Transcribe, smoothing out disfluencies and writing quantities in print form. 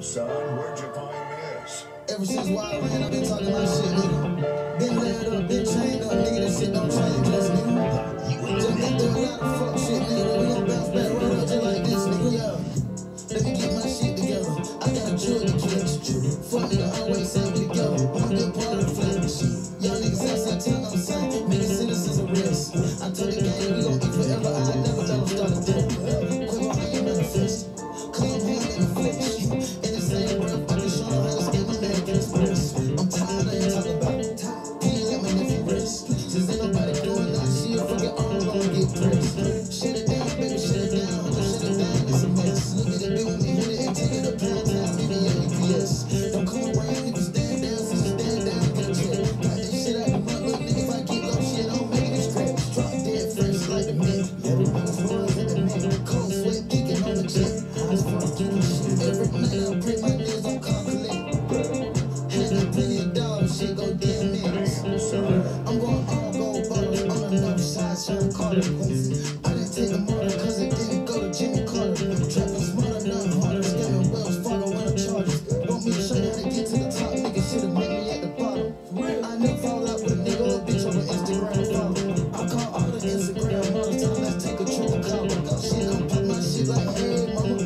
Son, where'd you find this? Ever since Wild Ran, I've been talking my shit, nigga. Been laid up, been chained up, nigga. That shit don't change us, nigga. Just been through a lot of fuck shit, nigga. We gon' bounce back right up just like this, nigga. Yeah. Let me get my shit together. I got a jewel to catch. Fuck nigga, always say we together. I'm a good part of the flesh. Y'all niggas outside town, I'm saying. Many citizens arrest. I told the game, we gon' eat forever. I never let them start a death. Quavo, how you manifest? Come home in the flesh. In the same breath, I can show them how to skip my neck and express. I'm tired of talking about it. Can't let my nephew rest. Since ain't nobody doing that shit, fucking all gonna get pressed. Shut it down, baby, shut it down. Shut it down, it's a mess. Look at it, build me, hit it, and take it to pound town, give me an EPS. Don't come around if you stand down, since you stand down, get a check. Got this shit out the mud, little nigga, if I get low shit, I'm making it scratch. Drop dead fresh like the mint. Everybody's runs at the mint. Cold sweat kicking on the jet. Eyes full kicking shit. Every night I pray my knees, I'm confident. Had got plenty of dogs, shit go damn minutes. I'm going all gold bottles on the north side, trying to call it quits. I didn't take a motor cause it didn't go to Jimmy Carter. Trapping smarter, not harder. Scamming Wells Fargo when I charges. Want me to show you how to get to the top, nigga should've met me at the bottom. I never fall out with a nigga or a bitch over Instagram follow. I call all the Instagram models, tell them let's take a trip to Cabo. Got shit, I'm putting my shit like, hey, mama.